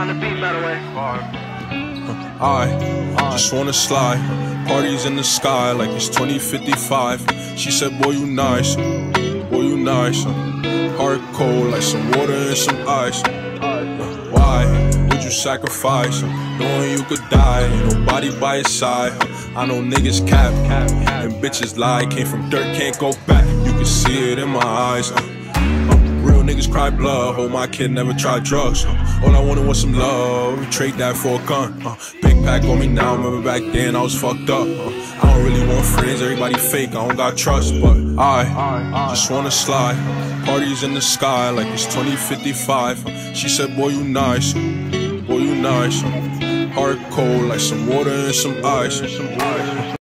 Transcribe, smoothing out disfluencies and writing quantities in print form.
on the beat, by the way. I just wanna slide. Parties in the sky like it's 2055. She said, boy, you nice. Boy, you nice. Heart cold like some water and some ice. Why would you sacrifice? Knowing you could die, ain't nobody by your side. I know niggas cap and bitches lie. Came from dirt, can't go back. You can see it in my eyes. Real niggas cry blood. Hope my kid never tried drugs. All I wanted was some love. Trade that for a gun. Big pack on me now. Remember back then I was fucked up. I don't really want friends. Everybody fake. I don't got trust. But I just wanna slide. Parties in the sky like it's 2055. She said, boy, you nice. Boy, you nice. Heart cold like some water and some ice.